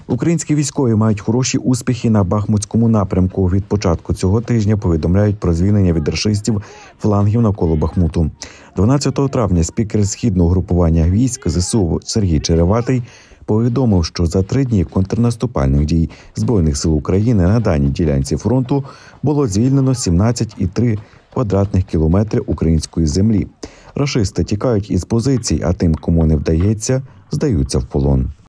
Українські військові мають хороші успіхи на Бахмутському напрямку. Від початку цього тижня повідомляють про звільнення від рашистів флангів навколо Бахмуту. 12 травня спікер східного групування військ ЗСУ Сергій Череватий повідомив, що за 3 дні контрнаступальних дій Збройних сил України на даній ділянці фронту було звільнено 17,3 квадратних кілометри української землі. Рашисти тікають із позицій, а тим, кому не вдається, здаються в полон.